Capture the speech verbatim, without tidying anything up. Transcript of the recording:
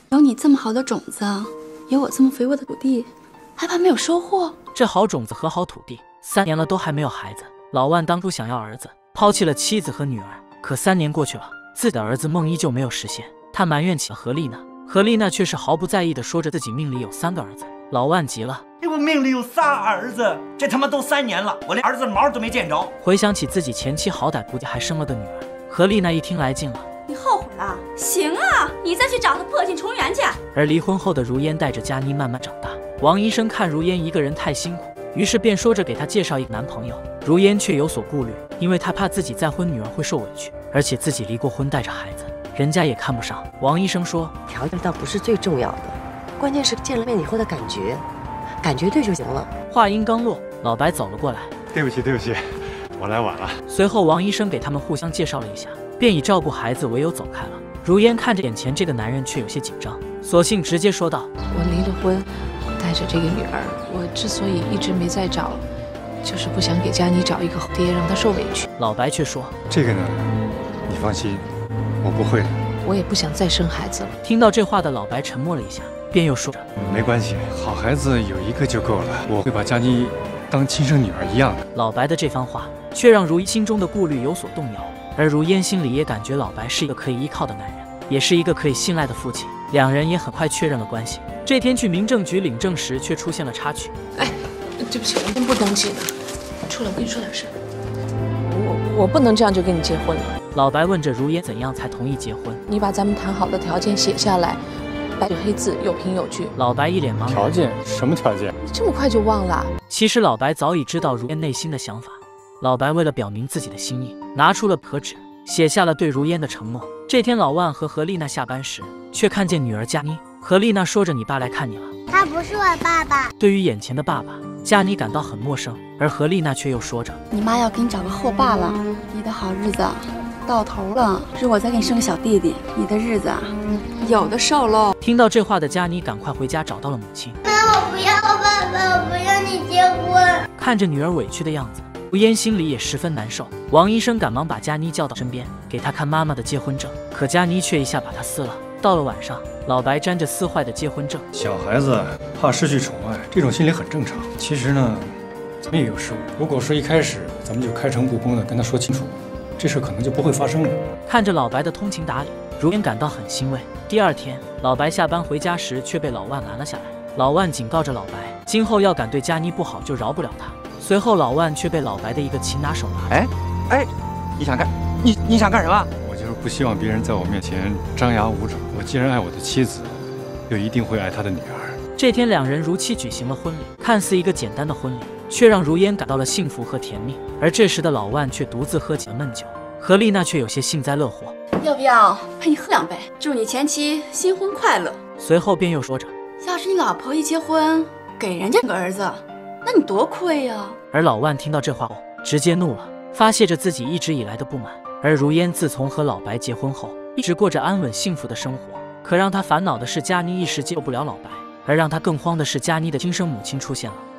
有你这么好的种子，有我这么肥沃的土地，还怕没有收获？ 这好种子和好土地，三年了都还没有孩子。老万当初想要儿子，抛弃了妻子和女儿，可三年过去了，自己的儿子梦依旧没有实现。他埋怨起了何丽娜，何丽娜却是毫不在意的说着自己命里有三个儿子。老万急了， 我命里有仨儿子，这他妈都三年了，我连儿子的毛都没见着。 回想起自己前妻好歹估计还生了个女儿，何丽娜一听来劲了。 你后悔了？行啊，你再去找他破镜重圆去。 而离婚后的如烟带着佳妮慢慢长大，王医生看如烟一个人太辛苦，于是便说着给她介绍一个男朋友。如烟却有所顾虑，因为她怕自己再婚女儿会受委屈，而且自己离过婚带着孩子，人家也看不上。王医生说， 条件倒不是最重要的，关键是见了面以后的感觉，感觉对就行了。 话音刚落，老白走了过来， 对不起对不起，我来晚了。 随后王医生给他们互相介绍了一下，便以照顾孩子为由走开了。如烟看着眼前这个男人，却有些紧张，索性直接说道：“ 我离了婚，带着这个女儿，我之所以一直没再找，就是不想给佳妮找一个好爹，让她受委屈。” 老白却说：“ 这个呢，你放心，我不会的。 我也不想再生孩子了。” 听到这话的老白沉默了一下，便又说着：“ 没关系，好孩子有一个就够了，我会把佳妮当亲生女儿一样的。” 老白的这番话却让如烟心中的顾虑有所动摇。而如烟心里也感觉老白是一个可以依靠的男人，也是一个可以信赖的父亲，两人也很快确认了关系。这天去民政局领证时，却出现了插曲。 哎，对不起，我先不登记了。出来，我跟你说点事儿。我我不能这样就跟你结婚了。 老白问着如烟怎样才同意结婚。 你把咱们谈好的条件写下来，白纸黑字，有凭有据。 老白一脸茫然。 条件？什么条件？ 你这么快就忘了？ 其实老白早已知道如烟内心的想法。老白为了表明自己的心意，拿出了壳纸，写下了对如烟的承诺。这天，老万和何丽娜下班时，却看见女儿佳妮。何丽娜说着：“你爸来看你了。” 他不是我爸爸。 对于眼前的爸爸，佳妮感到很陌生，而何丽娜却又说着：“ 你妈要给你找个后爸了，你的好日子到头了。如果再给你生个小弟弟，你的日子有的受喽。” 听到这话的佳妮赶快回家找到了母亲。 妈，我不要爸爸，我不要你结婚。 看着女儿委屈的样子，如烟心里也十分难受。王医生赶忙把佳妮叫到身边，给她看妈妈的结婚证，可佳妮却一下把她撕了。到了晚上，老白沾着撕坏的结婚证。 小孩子怕失去宠爱，这种心理很正常。其实呢，咱们也有失误。如果说一开始咱们就开诚布公的跟他说清楚，这事可能就不会发生了。 看着老白的通情达理，如烟感到很欣慰。第二天，老白下班回家时却被老万拦了下来。老万警告着老白，今后要敢对佳妮不好，就饶不了他。随后，老万却被老白的一个擒拿手拉住。 哎哎，你想干？你你想干什么？ 我就是不希望别人在我面前张牙舞爪。我既然爱我的妻子，就一定会爱他的女儿。 这天，两人如期举行了婚礼。看似一个简单的婚礼，却让如烟感到了幸福和甜蜜。而这时的老万却独自喝起了闷酒，何丽娜却有些幸灾乐祸。 要不要陪你喝两杯？祝你前妻新婚快乐。 随后便又说着， 要是你老婆一结婚给人家个儿子，那你多亏呀。 而老万听到这话后，直接怒了，发泄着自己一直以来的不满。而如烟自从和老白结婚后，一直过着安稳幸福的生活。可让他烦恼的是，佳妮一时接受不了老白，而让他更慌的是，佳妮的亲生母亲出现了。